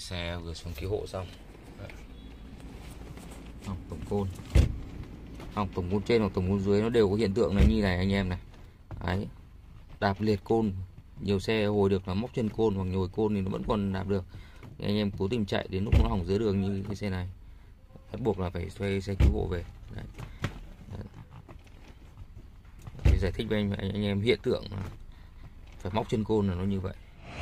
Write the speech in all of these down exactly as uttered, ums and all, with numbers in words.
Xe vừa xuống cứu hộ xong. Không, tổng côn không, tổng côn trên hoặc tổng côn dưới nó đều có hiện tượng này như này anh em này. Đấy, đạp liệt côn, nhiều xe hồi được là móc chân côn hoặc nhồi côn thì nó vẫn còn đạp được. Thì anh em cố tình chạy đến lúc nó hỏng dưới đường như cái xe này, bắt buộc là phải thuê xe cứu hộ về. Đấy. Để giải thích với anh, anh, anh em hiện tượng phải móc chân côn là nó như vậy.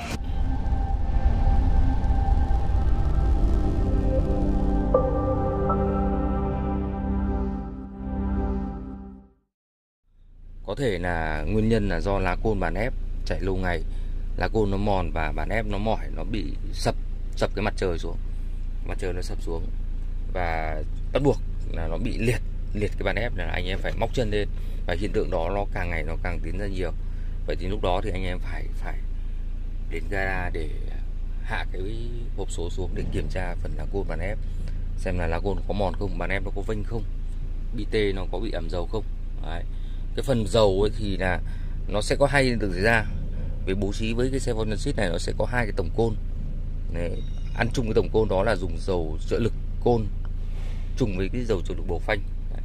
Có thể là nguyên nhân là do lá côn bàn ép chạy lâu ngày, lá côn nó mòn và bàn ép nó mỏi, nó bị sập sập cái mặt trời xuống, mặt trời nó sập xuống và bắt buộc là nó bị liệt liệt cái bàn ép, là anh em phải móc chân lên, và hiện tượng đó nó càng ngày nó càng tiến ra nhiều. Vậy thì lúc đó thì anh em phải phải đến gara để hạ cái hộp số xuống để kiểm tra phần lá côn bàn ép, xem là lá côn có mòn không, bàn ép nó có vênh không, bi tê nó có bị ẩm dầu không. Đấy. Cái phần dầu ấy thì là nó sẽ có hai hiện tượng xảy ra. Về bố trí với cái xe Volunsit này, nó sẽ có hai cái tổng côn. Đấy. Ăn chung cái tổng côn đó là dùng dầu trợ lực côn chung với cái dầu trợ lực bổ phanh. Đấy.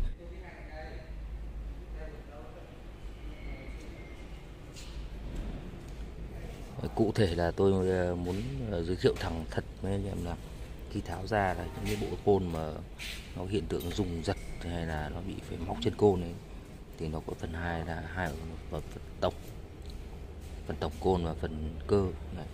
Cụ thể là tôi muốn giới thiệu thẳng thật với anh em là khi tháo ra là những cái bộ côn mà nó hiện tượng rung giật hay là nó bị phải móc chân côn ấy, thì nó có phần hai là hai ở phần tổng, phần tổng côn và phần cơ. Đấy.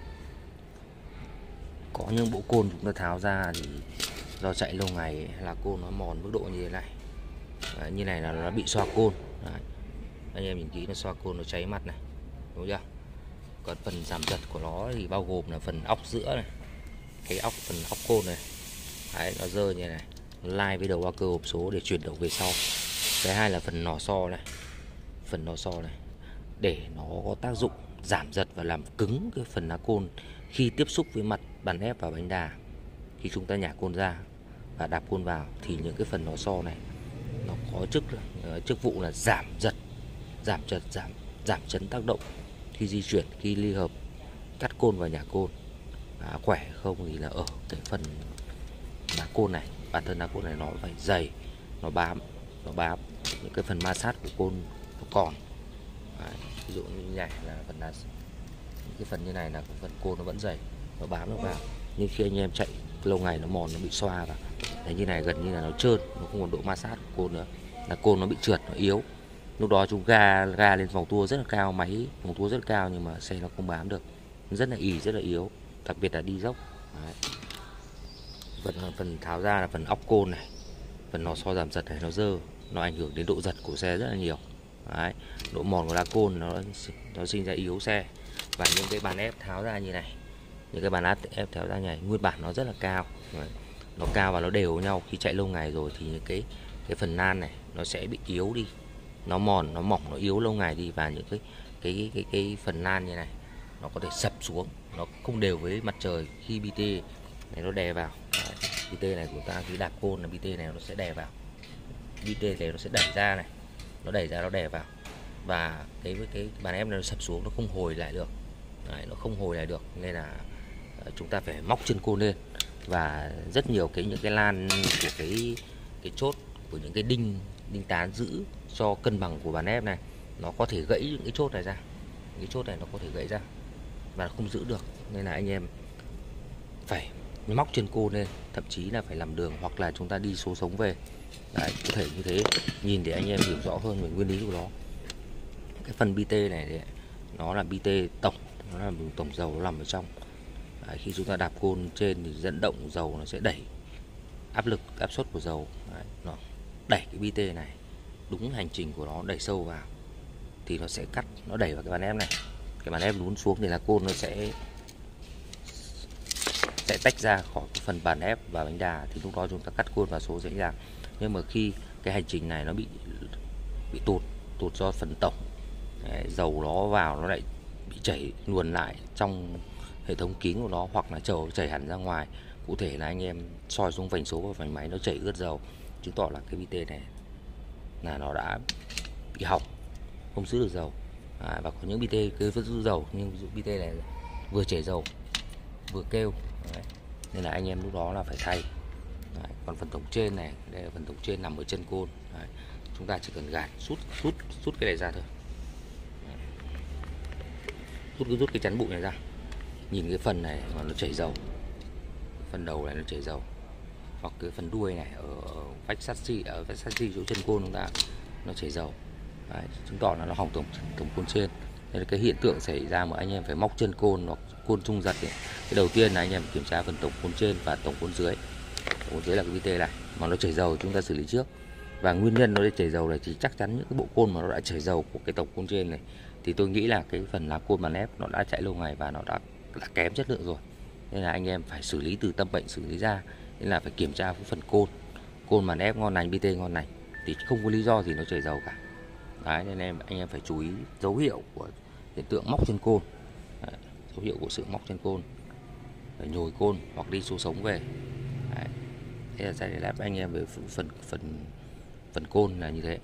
Có những bộ côn chúng ta tháo ra thì do chạy lâu ngày hay là côn nó mòn mức độ như thế này. Đấy, như này là nó bị xoa côn. Đấy. Anh em nhìn kỹ, nó xoa côn, nó cháy mặt này, đúng chưa? Còn phần giảm giật của nó thì bao gồm là phần óc giữa này, cái óc, phần óc côn này. Đấy, nó rơi như này, nó lai với đầu ba cơ hộp số để chuyển động về sau. Cái hai là phần nỏ xo này, phần nỏ xo này để nó có tác dụng giảm giật và làm cứng cái phần lá côn khi tiếp xúc với mặt bàn ép và bánh đà. Khi chúng ta nhả côn ra và đạp côn vào thì những cái phần nỏ xo này nó có chức chức vụ là giảm giật, giảm giật, giảm giảm chấn tác động khi di chuyển, khi ly hợp, cắt côn và nhả côn. À, khỏe không thì là ở cái phần lá côn này, bản thân lá côn này nó phải dày, nó bám, nó bám những cái phần ma sát của côn nó còn. Đấy, ví dụ như nhảy là phần là những cái phần như này là phần côn nó vẫn dày, nó bám được vào. Nhưng khi anh em chạy lâu ngày nó mòn, nó bị xoa vào, đấy, như này gần như là nó trơn, nó không còn độ ma sát của côn nữa, là côn nó bị trượt, nó yếu. Lúc đó chúng ga ga lên vòng tua rất là cao, máy vòng tua rất là cao, nhưng mà xe nó không bám được, rất là ì, rất là yếu, đặc biệt là đi dốc. Đấy. Phần phần tháo ra là phần óc côn này, phần nó so giảm giật này, nó dơ, nó ảnh hưởng đến độ giật của xe rất là nhiều. Đấy. Độ mòn của lá côn nó nó sinh ra yếu xe. Và những cái bàn ép tháo ra như này, những cái bàn ép tháo ra như này nguyên bản nó rất là cao. Đấy. Nó cao và nó đều với nhau, khi chạy lâu ngày rồi thì những cái cái phần nan này nó sẽ bị yếu đi, nó mòn, nó mỏng, nó yếu lâu ngày đi, và những cái cái cái cái, cái phần nan như này nó có thể sập xuống, nó không đều với mặt trời khi bi tê này nó đè vào. Đấy. bi tê này của ta khi đạp côn là bi tê này nó sẽ đè vào, bi tê này nó sẽ đẩy ra này, nó đẩy ra, nó đè vào, và cái cái bàn ép nó sập xuống, nó không hồi lại được. Đấy, nó không hồi lại được, nên là chúng ta phải móc chân côn lên. Và rất nhiều cái những cái lan của cái cái chốt, của những cái đinh đinh tán giữ cho cân bằng của bàn ép này, nó có thể gãy những cái chốt này ra, cái chốt này nó có thể gãy ra và không giữ được, nên là anh em phải móc chân côn lên, thậm chí là phải làm đường hoặc là chúng ta đi số sống về. Đấy, có thể như thế, nhìn để anh em hiểu rõ hơn về nguyên lý của nó. Cái phần bi tê này thì nó là bi tê tổng, nó là tổng dầu nó nằm ở trong. Đấy, khi chúng ta đạp côn trên thì dẫn động dầu nó sẽ đẩy áp lực, áp suất của dầu. Đấy, nó đẩy cái bi tê này đúng hành trình của nó, đẩy sâu vào thì nó sẽ cắt, nó đẩy vào cái bàn ép này. Cái bàn ép lún xuống thì là côn nó sẽ sẽ tách ra khỏi cái phần bàn ép và bánh đà, thì lúc đó chúng ta cắt côn vào số dễ dàng. Nhưng mà khi cái hành trình này nó bị bị tụt tụt do phần tổng, đấy, dầu nó vào nó lại bị chảy luồn lại trong hệ thống kín của nó, hoặc là dầu chảy hẳn ra ngoài. Cụ thể là anh em soi xuống vành số và vành máy nó chảy ướt dầu, chứng tỏ là cái bi tê này là nó đã bị hỏng, không giữ được dầu. À, và có những bi tê cứ vẫn giữ dầu, nhưng ví dụ bi tê này vừa chảy dầu vừa kêu. Đấy. Nên là anh em lúc đó là phải thay. Đấy. Còn phần tổng trên này, đây là phần tổng trên nằm ở chân côn. Đấy. Chúng ta chỉ cần gạt rút rút rút cái này ra thôi. Đấy. Rút cứ rút cái chắn bụi này ra. Nhìn cái phần này mà nó chảy dầu, phần đầu này nó chảy dầu, hoặc cái phần đuôi này ở vách sắt xi, ở vách sắt xi chỗ chân côn chúng ta nó chảy dầu. Đấy, chứng tỏ là nó hỏng tổng tổng côn trên. Đây là cái hiện tượng xảy ra mà anh em phải móc chân côn hoặc côn trung giật ấy. Cái đầu tiên là anh em kiểm tra phần tổng côn trên và tổng côn dưới. Tổng côn dưới là cái vít tê này mà nó chảy dầu chúng ta xử lý trước. Và nguyên nhân nó để chảy dầu này thì chắc chắn những cái bộ côn mà nó đã chảy dầu của cái tổng côn trên này thì tôi nghĩ là cái phần lá côn bàn ép nó đã chạy lâu ngày và nó đã, đã kém chất lượng rồi. Nên là anh em phải xử lý từ tâm bệnh xử lý ra. Nên là phải kiểm tra cái phần côn, côn bàn ép ngon lành, bê tê ngon lành thì không có lý do gì nó chảy dầu cả. Đấy, nên em anh em phải chú ý dấu hiệu của hiện tượng móc chân côn. Đấy, dấu hiệu của sự móc chân côn, phải nhồi côn hoặc đi số sống về. Đấy, thế là giải đáp anh em về phần phần phần côn là như thế.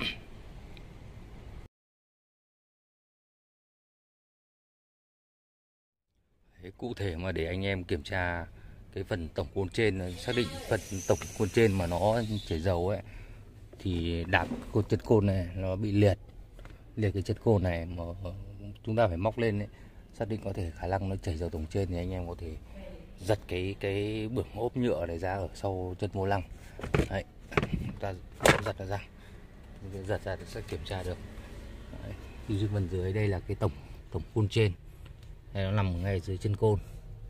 Đấy, cụ thể mà để anh em kiểm tra cái phần tổng côn trên, xác định phần tổng côn trên mà nó chảy dầu ấy thì đạp côn chất côn này nó bị liệt liệt cái chất côn này mà chúng ta phải móc lên ấy, xác định có thể khả năng nó chảy dầu tổng trên thì anh em có thể giật cái cái bửng ốp nhựa này ra ở sau chân vô lăng. Đấy, chúng ta giật nó ra, giật ra sẽ kiểm tra được. Đấy, thì phần dưới đây là cái tổng tổng côn trên, đây nó nằm ngay dưới chân côn,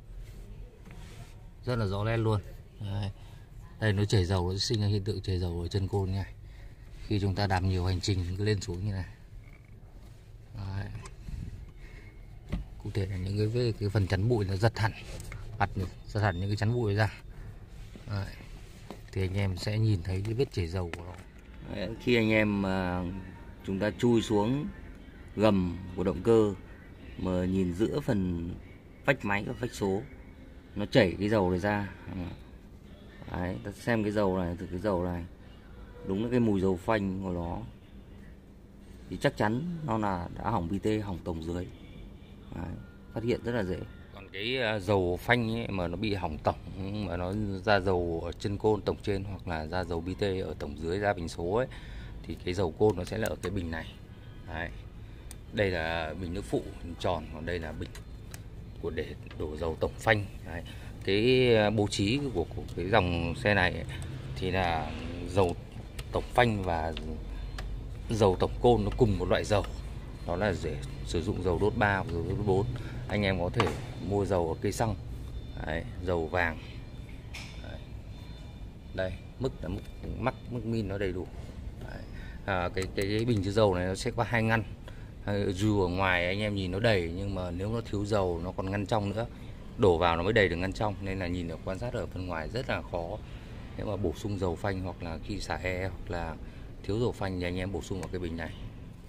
rất là rõ nét luôn. Đấy, đây nó chảy dầu, nó sinh ra hiện tượng chảy dầu ở chân côn này. Khi chúng ta đạp nhiều hành trình cứ lên xuống như này. Đấy. Cụ thể là những cái cái phần chắn bụi nó giật hẳn, bắt giật hẳn những cái chắn bụi ra. Đấy. Thì anh em sẽ nhìn thấy cái vết chảy dầu của nó. Đấy. Khi anh em mà chúng ta chui xuống gầm của động cơ mà nhìn giữa phần vách máy và vách số nó chảy cái dầu này ra. Đấy, ta xem cái dầu này, từ cái dầu này đúng là cái mùi dầu phanh của nó thì chắc chắn nó là đã hỏng bê tê, hỏng tổng dưới. Đấy, phát hiện rất là dễ. Còn cái dầu phanh ấy mà nó bị hỏng tổng, mà nó ra dầu ở chân côn tổng trên hoặc là ra dầu bê tê ở tổng dưới, ra bình số ấy, thì cái dầu côn nó sẽ là ở cái bình này. Đấy, đây là bình nước phụ tròn, còn đây là bình của để đổ dầu tổng phanh. Đấy, cái bố trí của, của cái dòng xe này ấy, thì là dầu tổng phanh và dầu tổng côn nó cùng một loại dầu, đó là để sử dụng dầu đốt ba hoặc dầu đốt bốn. Anh em có thể mua dầu ở cây xăng. Đấy, dầu vàng. Đấy. Đây, mức là mức mắc mức min nó đầy đủ. Đấy. À, cái, cái cái bình chứa dầu này nó sẽ có hai ngăn. Dù ở ngoài anh em nhìn nó đầy nhưng mà nếu nó thiếu dầu nó còn ngăn trong nữa, đổ vào nó mới đầy được ngăn trong, nên là nhìn được quan sát ở phần ngoài rất là khó. Nếu mà bổ sung dầu phanh hoặc là khi xả e hoặc là thiếu dầu phanh thì anh em bổ sung vào cái bình này.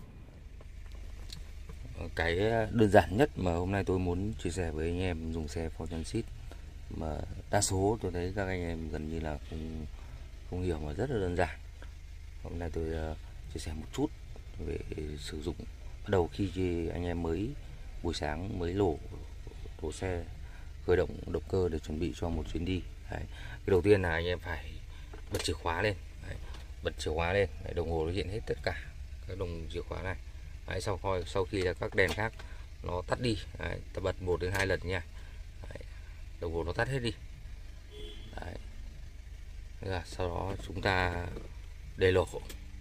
Cái đơn giản nhất mà hôm nay tôi muốn chia sẻ với anh em dùng xe Ford Transit mà đa số tôi thấy các anh em gần như là không không hiểu, mà rất là đơn giản. Hôm nay tôi uh, chia sẻ một chút về sử dụng. Bắt đầu khi anh em mới buổi sáng mới lổ đổ xe, khởi động động cơ để chuẩn bị cho một chuyến đi. Đấy. Cái đầu tiên là anh em phải bật chìa khóa lên. Đấy. Bật chìa khóa lên, đấy, đồng hồ nó hiện hết tất cả các đồng chìa khóa này. Đấy, sau khi sau khi là các đèn khác nó tắt đi, đấy, ta bật một đến hai lần nha. Đấy, đồng hồ nó tắt hết đi. Đấy. Là sau đó chúng ta để lỗ.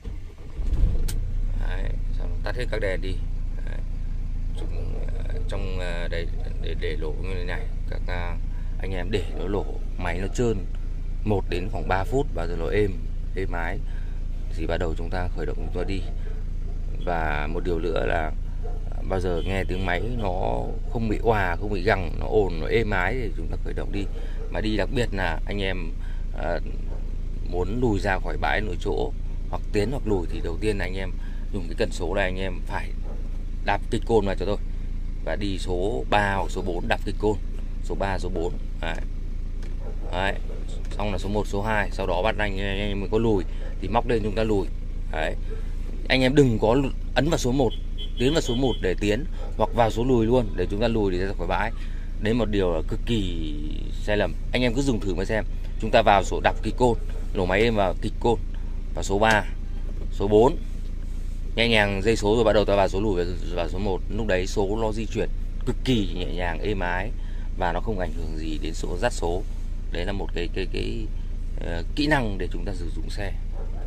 Đấy, sau đó tắt hết các đèn đi. Đấy. Trong đây để để lỗ như thế này, các anh em để nó lỗ máy nó trơn một đến khoảng ba phút, bao giờ nó êm êm ái thì bắt đầu chúng ta khởi động chúng ta đi. Và một điều nữa là bao giờ nghe tiếng máy nó không bị òa, không bị gằng, nó ồn, nó êm ái thì chúng ta khởi động đi. Mà đi đặc biệt là anh em à, muốn lùi ra khỏi bãi nội chỗ hoặc tiến hoặc lùi thì đầu tiên là anh em dùng cái cần số này, anh em phải đạp kịch côn vào cho tôi và đi số ba hoặc số bốn, đạp kịch côn số ba, số bốn. Đấy. Đấy. Xong là số một, số hai, sau đó bắt anh, anh em mới có lùi thì móc lên chúng ta lùi. Đấy. Anh em đừng có ấn vào số một, tiến vào số một để tiến hoặc vào số lùi luôn để chúng ta lùi để ra khỏi bãi. Đấy một điều là cực kỳ sai lầm. Anh em cứ dùng thử mà xem. Chúng ta vào số đọc kịch côn, nổ máy êm vào kịch côn, và số ba, số bốn, nhẹ nhàng dây số rồi bắt đầu ta vào số lùi vào số một. Lúc đấy số nó di chuyển cực kỳ nhẹ nhàng, êm ái và nó không ảnh hưởng gì đến số dắt số. Đấy là một cái cái cái uh, kỹ năng để chúng ta sử dụng xe.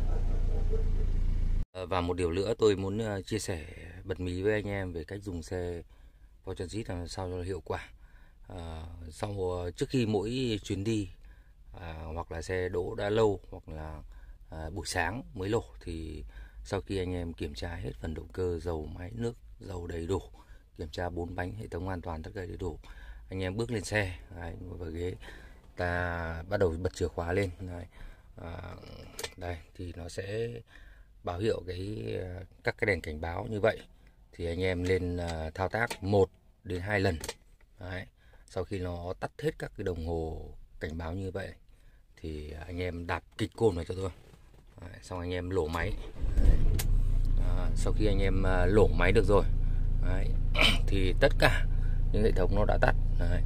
Và một điều nữa tôi muốn uh, chia sẻ bật mí với anh em về cách dùng xe Ford Transit làm sao cho hiệu quả. Uh, sau uh, trước khi mỗi chuyến đi uh, hoặc là xe đỗ đã lâu hoặc là uh, buổi sáng mới lổ, thì sau khi anh em kiểm tra hết phần động cơ, dầu, máy, nước, dầu đầy đủ, kiểm tra bốn bánh, hệ thống an toàn tất cả đầy đủ, anh em bước lên xe, đấy, ngồi vào ghế, ta bắt đầu bật chìa khóa lên. Đấy, à, đây thì nó sẽ báo hiệu cái các cái đèn cảnh báo như vậy. Thì anh em lên uh, thao tác một đến hai lần. Đấy, sau khi nó tắt hết các cái đồng hồ cảnh báo như vậy thì anh em đạp kịch côn vào cho tôi. Đấy, xong anh em lổ máy. À, sau khi anh em uh, lổ máy được rồi, đấy, thì tất cả những hệ thống nó đã tắt. Đấy,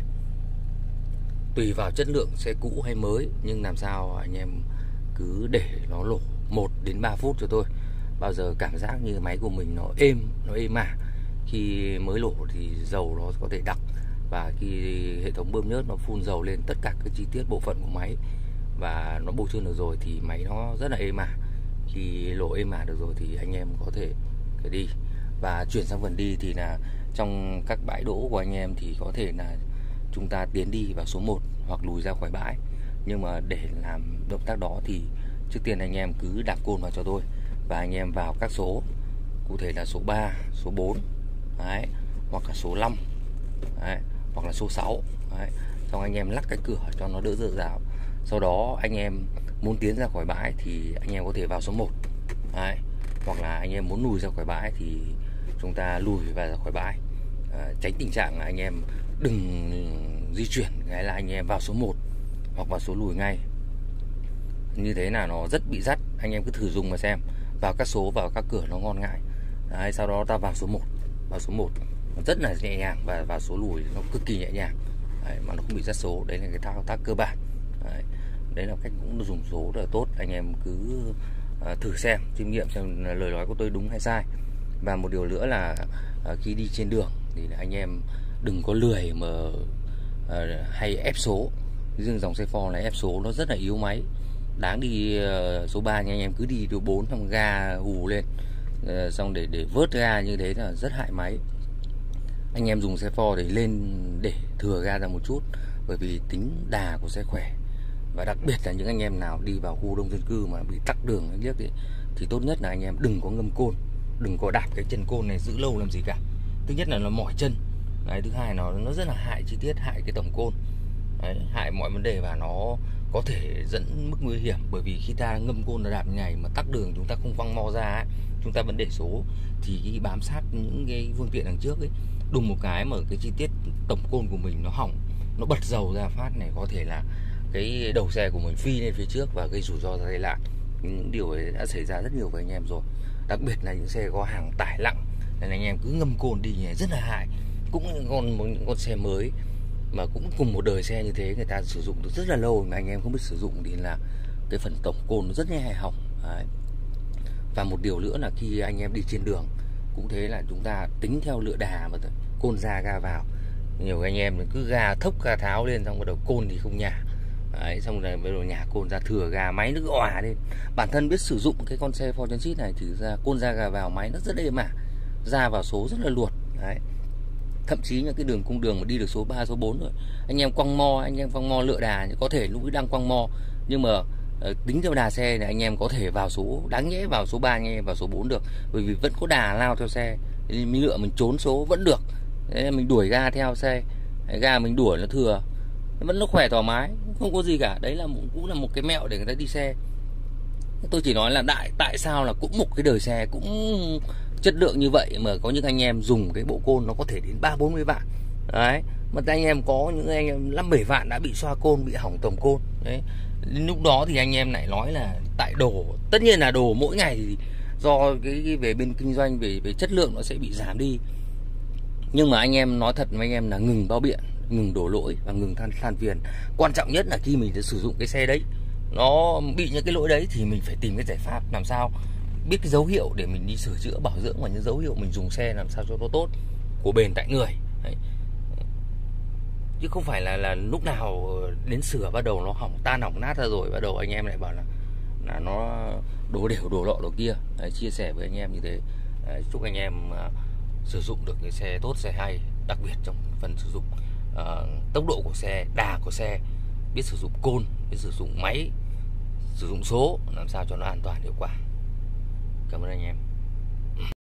tùy vào chất lượng xe cũ hay mới, nhưng làm sao anh em cứ để nó lổ một đến ba phút cho tôi. Bao giờ cảm giác như máy của mình nó êm, nó êm ả. Khi mới lổ thì dầu nó có thể đặc, và khi hệ thống bơm nhớt nó phun dầu lên tất cả các chi tiết bộ phận của máy và nó bổ trơn được rồi thì máy nó rất là êm ả. Khi lổ êm ả được rồi thì anh em có thể phải đi. Và chuyển sang phần đi thì là trong các bãi đỗ của anh em thì có thể là chúng ta tiến đi vào số một hoặc lùi ra khỏi bãi. Nhưng mà để làm động tác đó thì trước tiên anh em cứ đạp côn vào cho tôi, và anh em vào các số, cụ thể là số ba, số bốn, đấy, hoặc là số năm, đấy, hoặc là số sáu. Đấy, xong anh em lắc cái cửa cho nó đỡ rợ rào. Sau đó anh em muốn tiến ra khỏi bãi thì anh em có thể vào số một. Đấy, hoặc là anh em muốn lùi ra khỏi bãi thì chúng ta lùi và ra khỏi bãi. À, tránh tình trạng là anh em đừng di chuyển cái là anh em vào số một hoặc vào số lùi ngay. Như thế là nó rất bị dắt. Anh em cứ thử dùng mà xem. Vào các số, vào các cửa nó ngon ngại. Đấy, sau đó ta vào số một, vào số một rất là nhẹ nhàng, và vào số lùi nó cực kỳ nhẹ nhàng. Đấy, mà nó không bị dắt số. Đấy là cái thao tác cơ bản. Đấy, đấy là cách cũng dùng số rất là tốt. Anh em cứ uh, thử xem, chiêm nghiệm xem lời nói của tôi đúng hay sai. Và một điều nữa là uh, khi đi trên đường thì anh em đừng có lười mà uh, hay ép số. Riêng dòng xe Ford này ép số nó rất là yếu máy. Đáng đi uh, số ba nha anh em, cứ đi độ bốn xong ga hù lên, uh, xong để để vớt ga như thế là rất hại máy. Anh em dùng xe Ford thì lên để thừa ga ra một chút, bởi vì tính đà của xe khỏe. Và đặc biệt là những anh em nào đi vào khu đông dân cư mà bị tắc đường hay liếc thì, thì tốt nhất là anh em đừng có ngâm côn, đừng có đạp cái chân côn này giữ lâu làm gì cả. Thứ nhất là nó mỏi chân. Đấy, thứ hai nó nó rất là hại chi tiết, hại cái tổng côn. Đấy, hại mọi vấn đề và nó có thể dẫn mức nguy hiểm. Bởi vì khi ta ngâm côn là đạp như này mà tắc đường, chúng ta không văng mo ra ấy, chúng ta vẫn để số thì cái bám sát những cái phương tiện đằng trước ấy, đùng một cái mà cái chi tiết tổng côn của mình nó hỏng, nó bật dầu ra phát này, có thể là cái đầu xe của mình phi lên phía trước và gây rủi ro ra tai nạn. Những điều ấy đã xảy ra rất nhiều với anh em rồi, đặc biệt là những xe có hàng tải nặng. Nên anh em cứ ngâm côn đi nhé, rất là hại. Cũng còn một con xe mới mà cũng cùng một đời xe như thế, người ta sử dụng được rất là lâu mà anh em không biết sử dụng thì là cái phần tổng côn nó rất là hỏng. Đấy. Và một điều nữa là khi anh em đi trên đường cũng thế, là chúng ta tính theo lựa đà mà côn ra ga vào. Nhiều anh em cứ ga thốc ga tháo lên, xong bắt đầu côn thì không nhả. Đấy, xong rồi bắt đầu nhả côn ra thừa ga, máy nó òa lên. Bản thân biết sử dụng cái con xe Ford Transit này thì ra côn ra ga vào, máy nó rất êm ả, ra vào số rất là luột. Đấy, thậm chí những cái đường cung đường mà đi được số ba, số bốn rồi, anh em quăng mo, anh em quăng mo lựa đà, có thể lúc ấy đang quăng mo nhưng mà uh, tính theo đà xe này anh em có thể vào số, đáng nhẽ vào số ba, anh em vào số bốn được, bởi vì vẫn có đà lao theo xe. Nên mình lựa mình trốn số vẫn được. Đấy, mình đuổi ga theo xe, ga mình đuổi nó thừa, vẫn nó khỏe thoải mái, không có gì cả. Đấy là một, cũng là một cái mẹo để người ta đi xe. Tôi chỉ nói là đại tại sao là cũng một cái đời xe cũng chất lượng như vậy mà có những anh em dùng cái bộ côn nó có thể đến ba bốn mươi vạn. Đấy, mà anh em có những anh em năm bảy vạn đã bị xoa côn, bị hỏng tổng côn. Đấy, đến lúc đó thì anh em lại nói là tại đồ. Tất nhiên là đồ mỗi ngày thì do cái, cái về bên kinh doanh, về về chất lượng nó sẽ bị giảm đi. Nhưng mà anh em nói thật với anh em là ngừng bao biện. ngừng đổ lỗi và ngừng than than phiền. Quan trọng nhất là khi mình đã sử dụng cái xe đấy, nó bị những cái lỗi đấy thì mình phải tìm cái giải pháp làm sao biết cái dấu hiệu để mình đi sửa chữa bảo dưỡng, và những dấu hiệu mình dùng xe làm sao cho nó tốt, của bền tại người đấy. Chứ không phải là là lúc nào đến sửa bắt đầu nó hỏng tan hỏng nát ra rồi bắt đầu anh em lại bảo là là nó đổ đều đổ lọ đổ kia. Đấy, chia sẻ với anh em như thế. Đấy, chúc anh em uh, sử dụng được cái xe tốt, xe hay, đặc biệt trong phần sử dụng uh, tốc độ của xe, đà của xe, biết sử dụng côn, biết sử dụng máy, sử dụng số làm sao cho nó an toàn hiệu quả. Cảm ơn anh em.